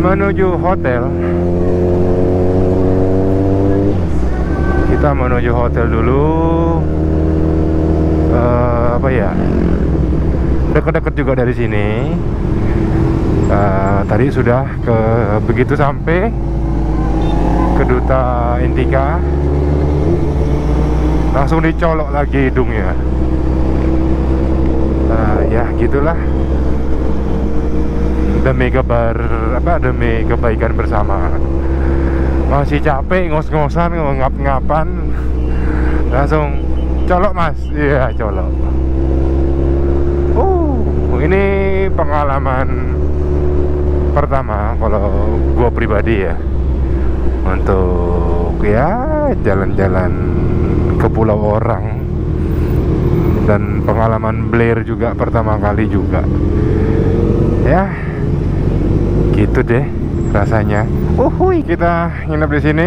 menuju hotel. Kita menuju hotel dulu. Apa ya? Dekat-dekat juga dari sini. Tadi sudah begitu sampai ke Duta Intika, langsung dicolok lagi hidungnya. Ya gitulah, demi demi kebaikan bersama. Masih capek ngos-ngosan, ngap-ngapan, langsung colok mas. Iya colok. Ini pengalaman pertama kalau gua pribadi ya, untuk ya jalan-jalan ke pulau orang, dan pengalaman Blair juga pertama kali juga. Ya gitu deh rasanya. Kita nginep di sini.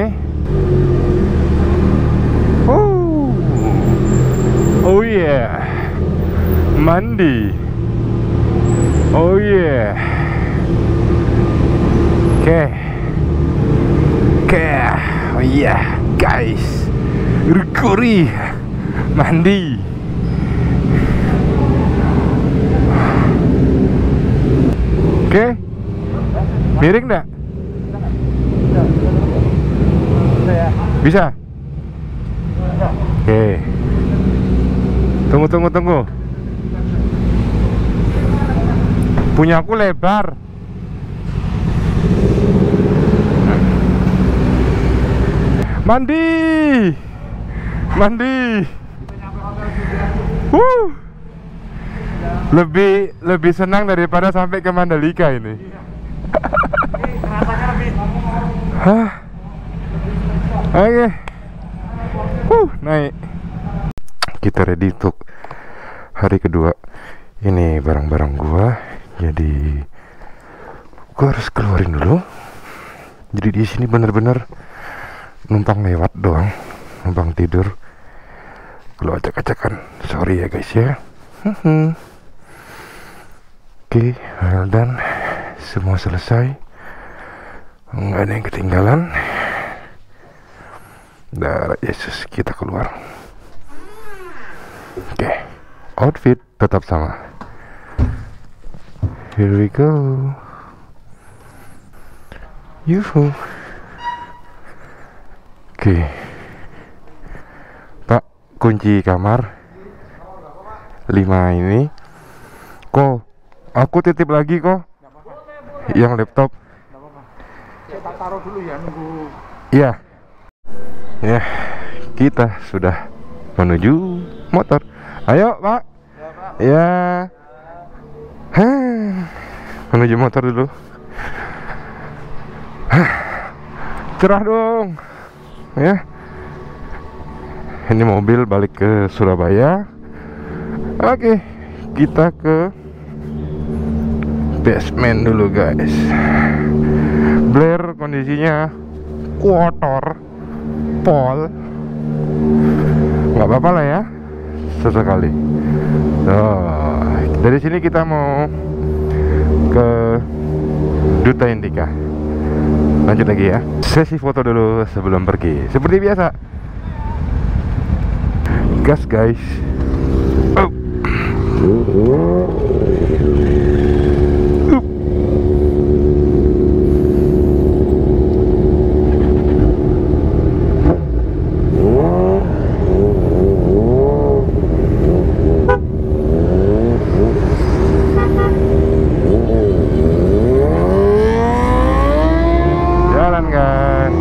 Oh yeah, mandi. Oh yeah. Oke. Oh iya guys, Rukuri mandi. Oke. Miring enggak? Bisa? Oke. Tunggu. Punya aku lebar. Mandi. Lebih senang daripada sampai ke Mandalika ini. Hah? Oke. Naik. Kita ready untuk hari kedua. Ini barang-barang gua, jadi gua harus keluarin dulu. Jadi di sini bener-bener numpang lewat doang, numpang tidur. Kalau acak-acakan, sorry ya guys ya. Oke, well done. Semua selesai, nggak ada yang ketinggalan. Darah Yesus, kita keluar. Oke, outfit tetap sama. Here we go. Yuhu. Oke, Pak, kunci kamar 5 ini. Kok aku titip lagi kok yang laptop. Kita taruh dulu ya, nunggu. Iya. Ya, kita sudah menuju motor. Ayo Pak. Ya, menuju motor dulu. Cerah dong ya. Ini mobil balik ke Surabaya. Oke, kita ke basement dulu guys. Blair kondisinya kotor, pol. Nggak apa-apa lah ya, sesekali. Dari sini kita mau ke Duta Intika. Lanjut lagi ya. Sesi foto dulu sebelum pergi. Seperti biasa. Gas guys. Jalan guys.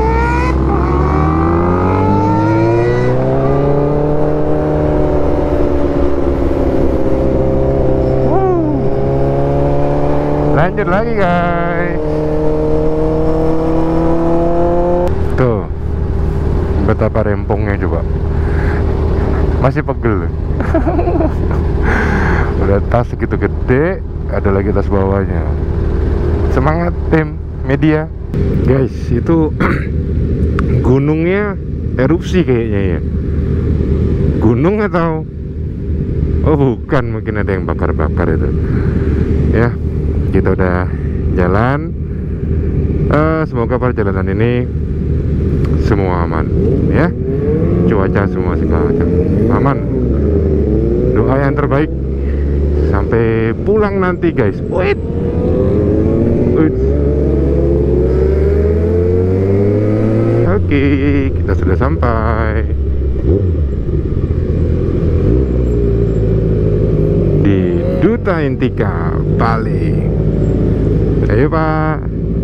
Lanjut lagi guys. Tuh, betapa rempongnya coba. Masih pegel. Udah tas segitu gede, ada lagi tas bawahnya. Semangat tim media. Guys, itu gunungnya erupsi kayaknya ya. Gunung atau bukan, mungkin ada yang bakar-bakar itu. Ya, kita udah jalan Semoga perjalanan ini semua aman ya, cuaca semua segala macam aman. Doa yang terbaik sampai pulang nanti guys. Wait. Oke, kita sudah sampai di Duta Intika, Bali. Ayo Pak.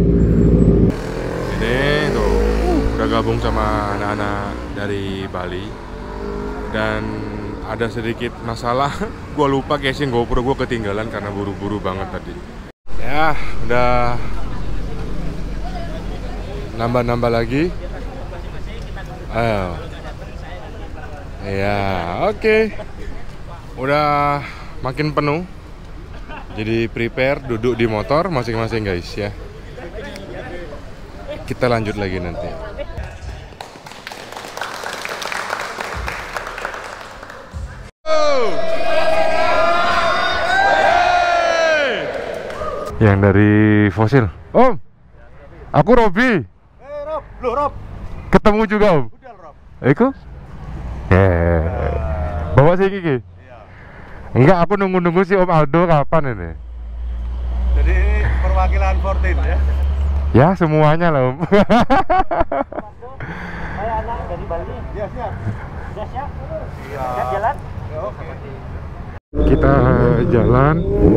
Ini tuh udah gabung sama anak-anak dari Bali. Dan ada sedikit masalah. Gua lupa casing GoPro gue ketinggalan karena buru-buru banget tadi. Ya, udah nambah-nambah lagi. Ayo. Ya, oke. Udah makin penuh. Jadi prepare duduk di motor masing-masing guys ya. Kita lanjut lagi nanti. Yang dari Fosil. Om, aku Robi. Rob, lu Rob. Ketemu juga Om. Udah Rob. Eko? Bawa si Kiki. Iya. Enggak, aku nunggu-nunggu si Om Aldo kapan ini. Jadi perwakilan 14 ya. Ya semuanya lah Om. Saya anak dari Bali. Iya siap. Sudah siap? Iya. Siap jalan? Ya, oke. Kita jalan.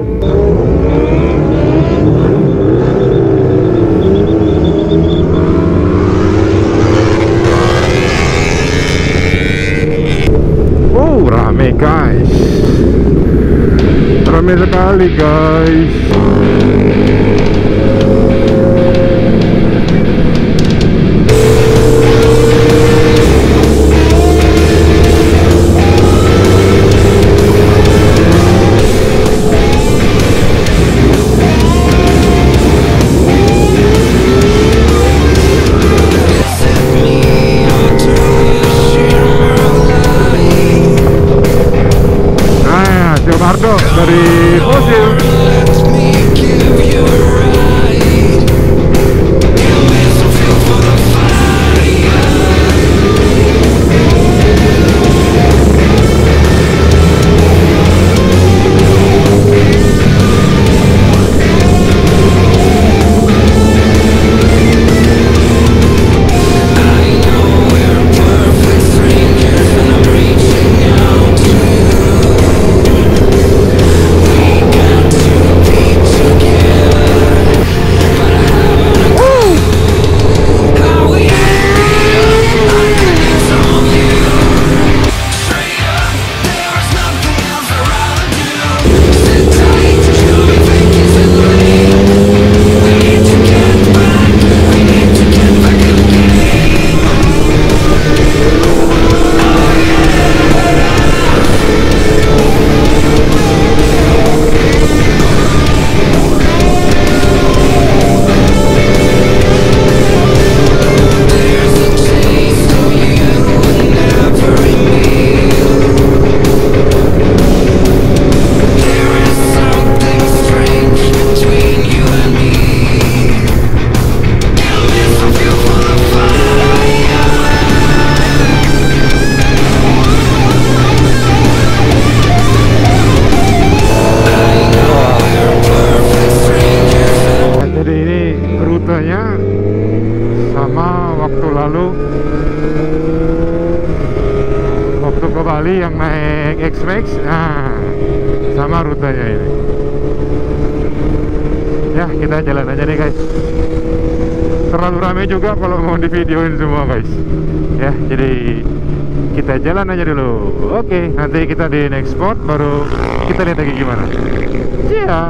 Oh, rame guys. Rame sekali guys. Ardo dari Fosil. Sama waktu lalu, waktu ke Bali yang naik X-Max, nah sama rutenya ini. Ya kita jalan aja nih guys. Terlalu ramai juga kalau mau di videoin semua guys. Ya jadi kita jalan aja dulu. Oke, nanti kita di next spot baru kita lihat lagi gimana. Iya.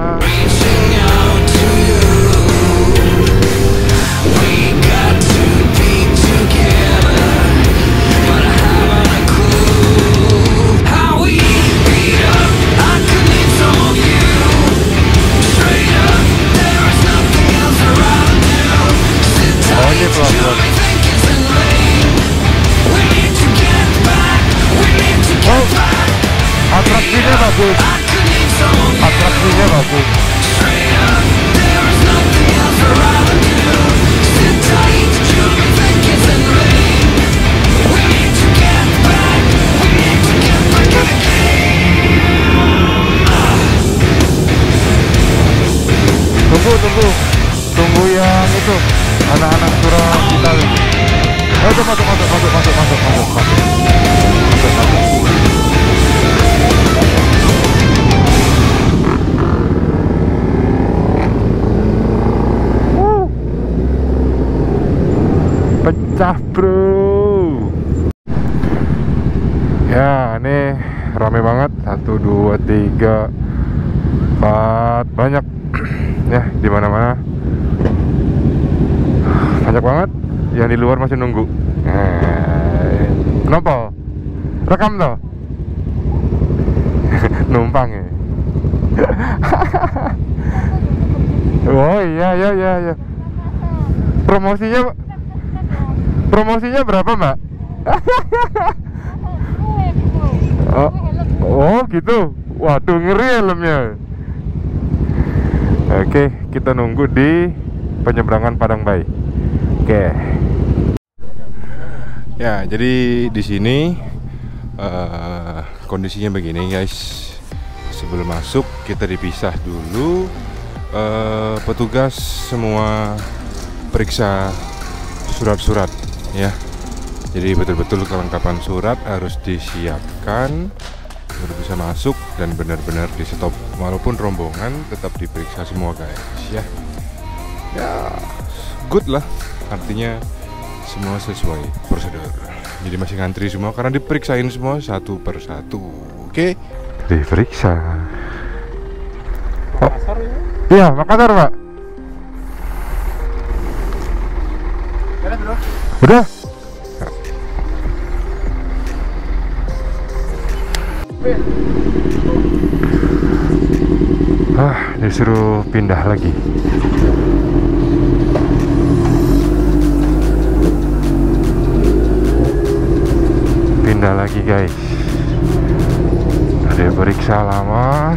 Atraksinya bagus. Atraksinya bagus. Tunggu yang itu. Anak-anak surat kita. Masuk. Pecah bro. Ya ini rame banget. 1, 2, 3, 4, banyak ya di mana-mana. Banyak banget. Yang di luar masih nunggu. Kenapa? Rekam toh? Numpang ya. Oh iya. Promosinya berapa, Mbak? Oh gitu. Waduh, ngeri helmnya. Oke, kita nunggu di penyeberangan Padang Bayi. Oke. Ya, jadi di sini kondisinya begini, guys. Sebelum masuk kita dipisah dulu. Petugas semua periksa surat-surat, ya. Jadi betul-betul kelengkapan surat harus disiapkan baru bisa masuk dan benar-benar di stop. Walaupun rombongan tetap diperiksa semua, guys, ya. Ya, good lah. Artinya semua sesuai prosedur. Jadi masih ngantri semua karena diperiksain semua satu persatu. Oke, diperiksa. Makassar ini? Iya, Makassar, Pak. Beres, bro? Udah. Disuruh pindah lagi. Pindah lagi, guys. Ada periksa lama.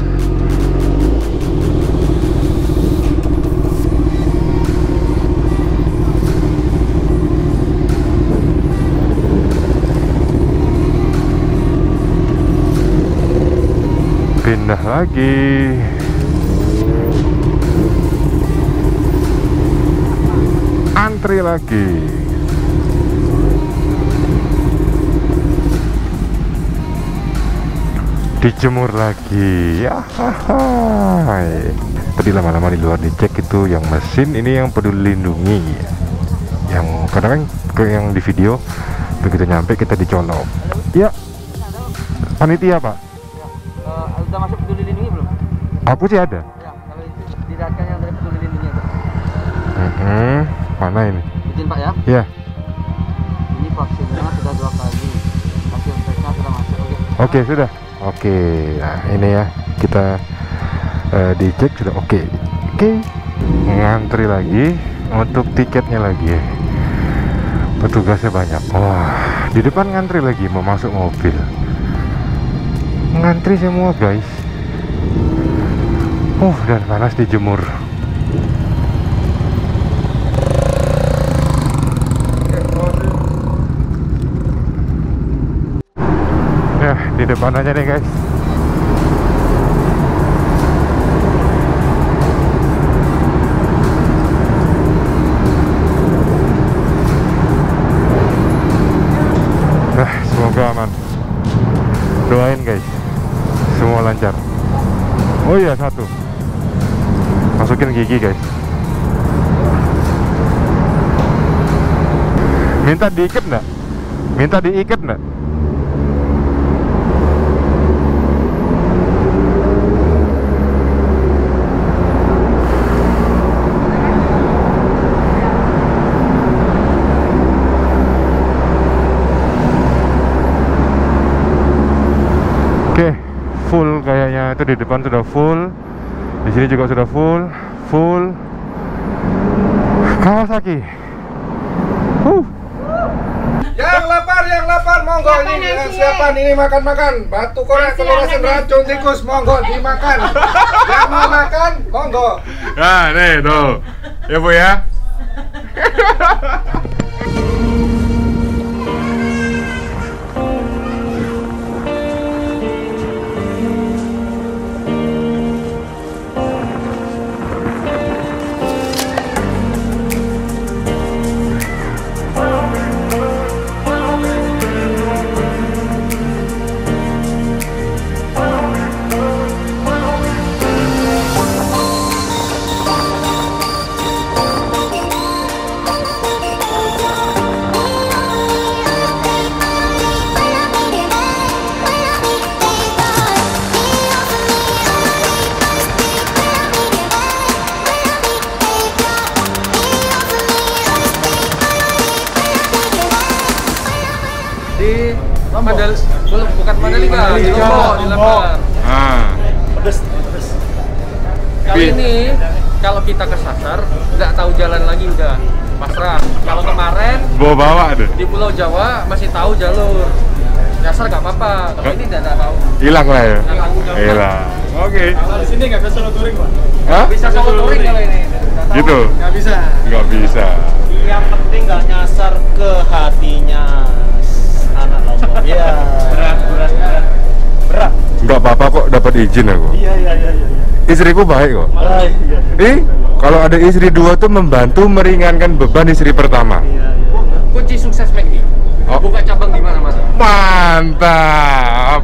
Pindah lagi. Antri lagi. Dijemur lagi. Ya, tadi lama-lama di luar dicek itu yang mesin, ini yang Peduli Lindungi. Yang kadang kan yang di video begitu nyampe kita dicolok. Ya. Panitia, Pak. Udah masuk Peduli Lindungi belum? Aku sih ada. Ya, kalau itu didapatkan yang dari Peduli Lindungi itu. Mana ini? Izin Pak ya. Ya. Ini vaksinnya sudah 2 kali. Hasil tesnya sudah masuk. Oke, sudah. Oke. Nah, ini ya kita dicek sudah oke. Ngantri lagi untuk tiketnya lagi. Petugasnya banyak. Wah, di depan ngantri lagi mau masuk mobil. Ngantri semua, guys. Dan panas dijemur. Ya, di depan aja nih, guys. Nah, semoga aman. Doain, guys. Semua lancar. Oh iya, satu. Masukin gigi, guys. Minta diikat enggak? Minta diikat enggak? Oke, full kayaknya, itu di depan sudah full, di sini juga sudah full. Kawasaki. Yang lapar, monggo ini dengan siapaan ini makan. Batu korek telur asin racun tikus, monggo dimakan. Yang mau makan, monggo. Nah, nih tuh, ya Bu ya. Bukan Mandalika, di Lombok, di Lampar. Pedes. Kali ini kalau kita kesasar, nggak tahu jalan lagi udah pasrah. Kalau kemarin bawa deh. di Pulau Jawa masih tahu jalur. Nyasar nggak apa-apa, tapi ini nggak tahu. Hilang lah ya. Nggak tanggung jawab. Hilang. Oke. Kalau di sini nggak bisa solo touring, Pak. Hah? Bisa solo touring kalau ini. Nggak tahu. Gitu. Nggak bisa. Nggak bisa. Yang penting nggak nyasar ke hatinya anak Lombok. Iya. Berat. Nggak apa-apa kok, dapat izin aku. Iya. Istriku baik kok. Iya. Kalau ada istri dua tuh membantu meringankan beban istri pertama. Kunci sukses McD. Oh. Buka cabang di mana-mana. Mantap.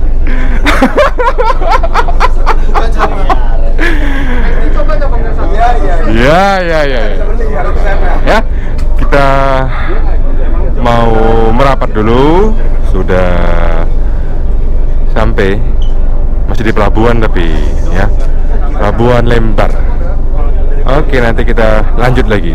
Bukan sama. McD coba cabangnya satu. Iya. Ya. Seperti harus kesana. Ya, kita mau merapat dulu. Sudah sampai, masih di pelabuhan tapi ya, Pelabuhan Lembar. Oke, nanti kita lanjut lagi.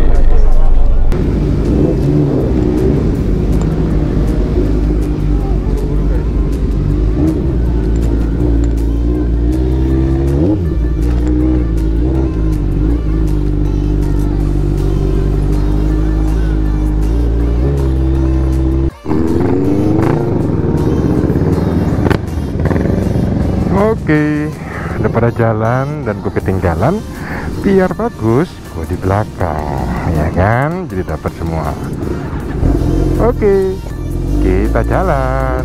Oke, udah pada jalan dan gue ketinggalan. Biar bagus, gue di belakang, ya kan? Jadi dapat semua. Oke, kita jalan.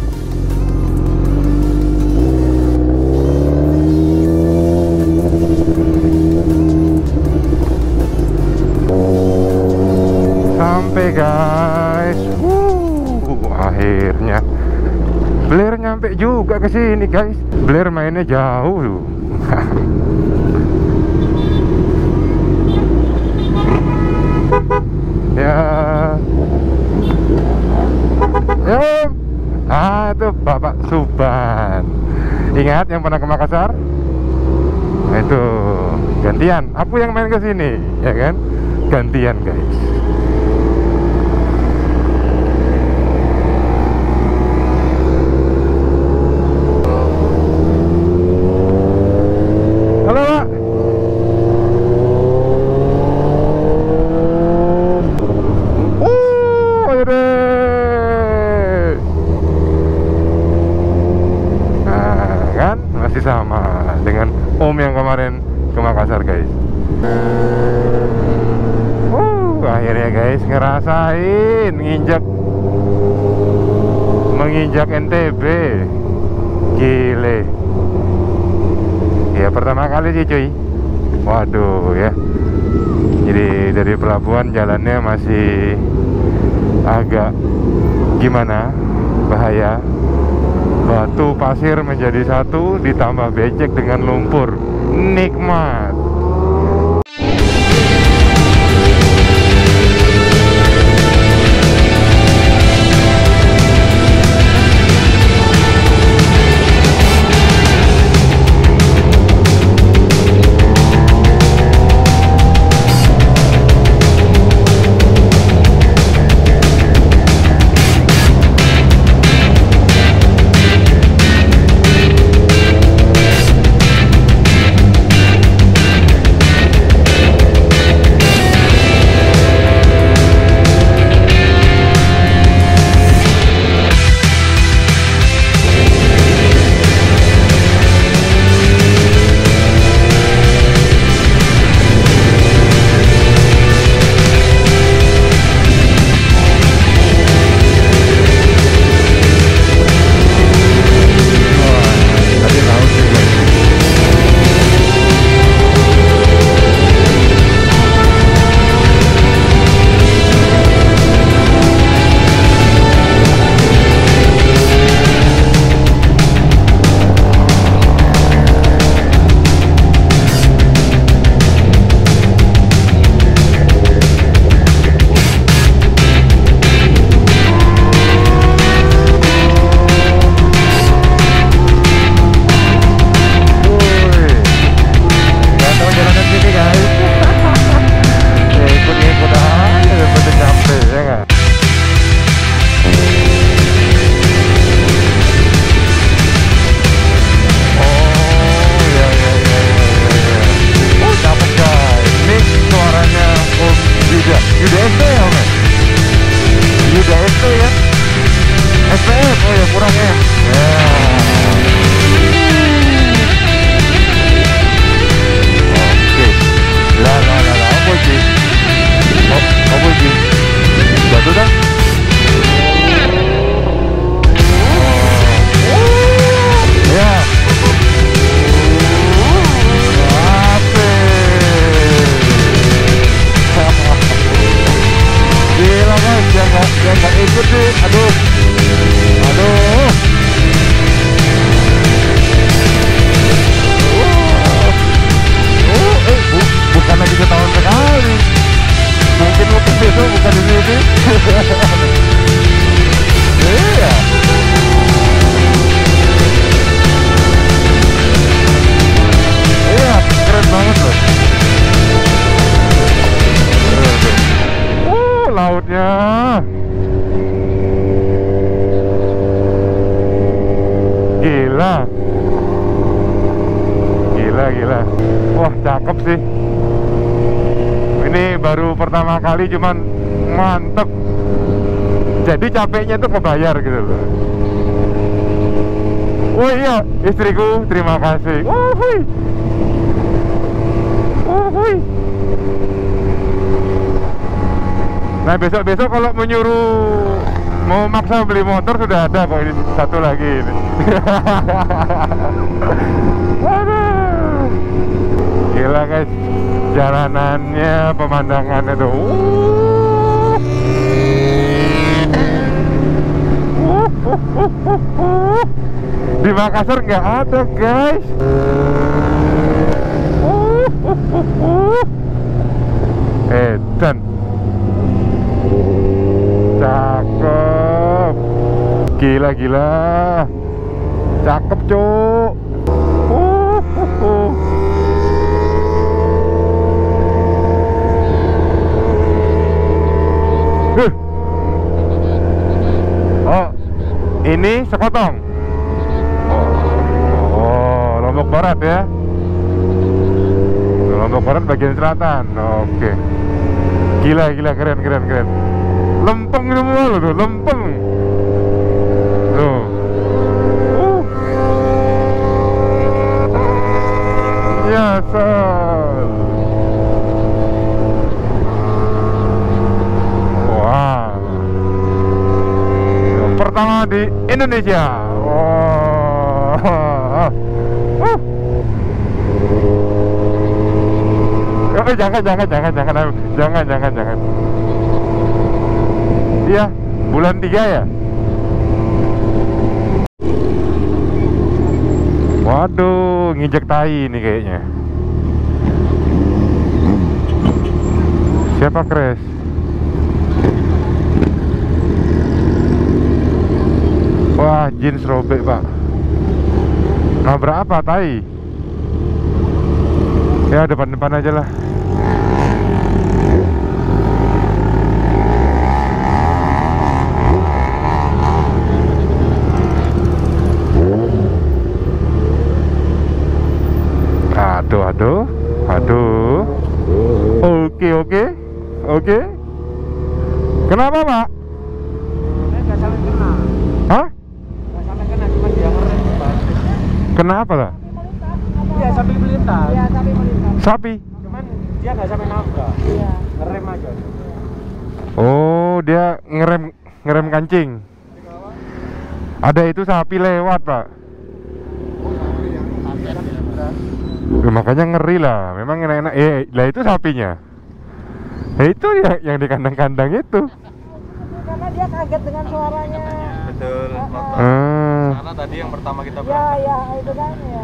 Sampai guys, akhirnya. Blair nyampe juga ke sini guys. Blair mainnya jauh. Ya. Itu Bapak Suban. Ingat yang pernah ke Makassar? Nah, itu gantian. Aku yang main ke sini, ya kan? Gantian guys. Halo Pak. Nah kan masih sama dengan Om yang kemarin ke Makassar guys. Akhirnya guys ngerasain menginjak NTB. Gile. Ya pertama kali sih cuy. Waduh ya. Jadi dari pelabuhan jalannya masih agak gimana, bahaya. Batu pasir menjadi satu, ditambah becek dengan lumpur. Nikmat. jalanannya. Gila. Gila. Wah, cakep sih. Ini baru pertama kali, cuman mantep. Jadi capeknya tuh kebayar gitu loh. Oh iya, istriku, terima kasih. Wuhui. Nah, besok-besok kalau mau maksa beli motor sudah ada kok, ini satu lagi ini. Aduh. Gila guys, jalanannya, pemandangannya tuh. Di Makassar nggak ada guys. Edan, cakep, gila, cakep cuk. Oh, ini Sekotong. Oh, Lombok Barat ya. Lombok Barat bagian selatan. Oke. Gila, keren. Lempeng semua loh tuh, lempeng. Tuh. Ya, sol. Wah. Pertama di Indonesia. Wow. Jangan. Iya, bulan 3 ya. Waduh, nginjek tai ini kayaknya. Siapa crash? Wah, jeans robek pak. Nabrak apa tai? Ya depan aja lah. Aduh. Oke. Kenapa pak? Nggak sampai kena. Hah? Nggak sampai kena, cuma dia ngerem. Kenapa lah? Iya, sapi melintas. Iya, sapi melintas. Sapi? Cuman dia nggak sampai nabrak. Iya. Ngerem aja. Oh, dia ngerem kancing. Ada itu sapi lewat pak. Makanya ngeri lah. Memang enak-enak. Lah itu sapinya. Itu yang di kandang-kandang itu. Karena dia kaget dengan suaranya. Betul. Karena tadi yang pertama kita berangkat. Ya, itu kan ya.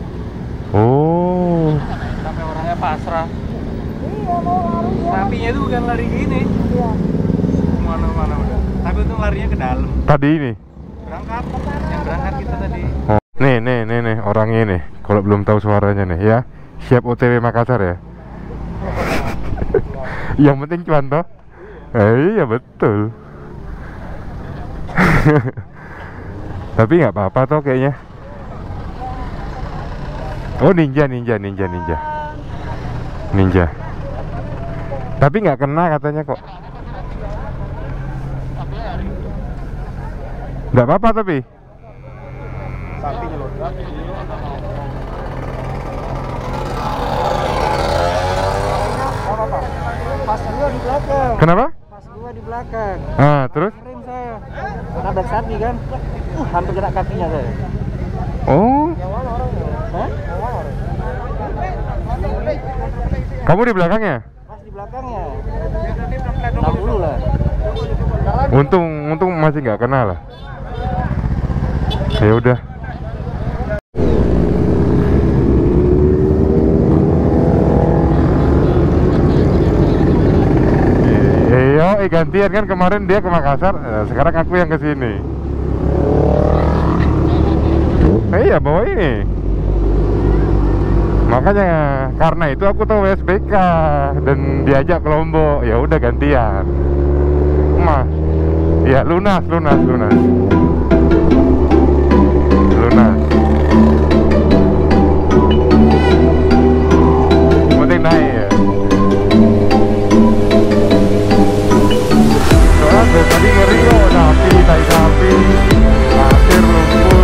Oh. Sampai orangnya pasrah. Iya, mau lari ya. Sapinya itu bukan lari gini. Iya. Mana udah. Tapi itu larinya ke dalam. Tadi ini. Berangkat. Yang berangkat kita tadi. Oh. Nih orangnya nih. Kalau belum tahu suaranya nih ya. Siap OTW Makassar ya. Yang penting cuan toh. Iya betul. Tapi nggak apa-apa toh kayaknya. Oh ninja. Tapi nggak kena katanya kok. Nggak apa-apa tapi. Pas gua di belakang. Kenapa? Pas gua di belakang. Ah terus? Ngerem saya. Nabrak sapi kan. Hampir kena kakinya saya. Oh. Hah? Kamu di belakangnya? Pas di belakangnya. 60 lah. Untung masih nggak kena lah. Ya udah. Gantian kan, kemarin dia ke Makassar, sekarang aku yang ke sini. Iya bawa ini. Makanya karena itu aku tahu WSBK dan diajak ke Lombok, ya udah gantian. emas. Ya, lunas. Lunas. Penting naik ya. Soalnya dari tadi ngeri kok, naik sapi, pasir, lumpur.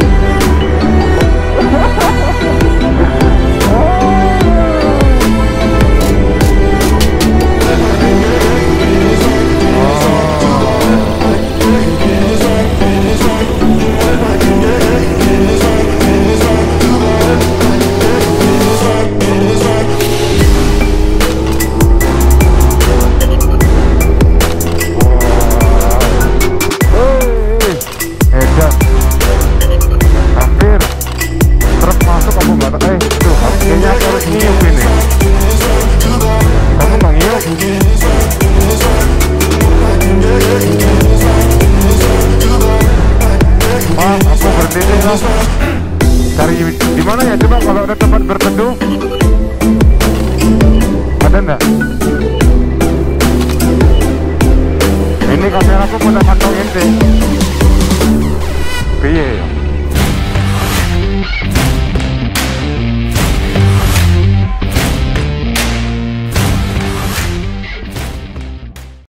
Cari di mana ya, coba kalau ada tempat berteduh, ada enggak? Ini kamera aku punya kantong ente. Piye?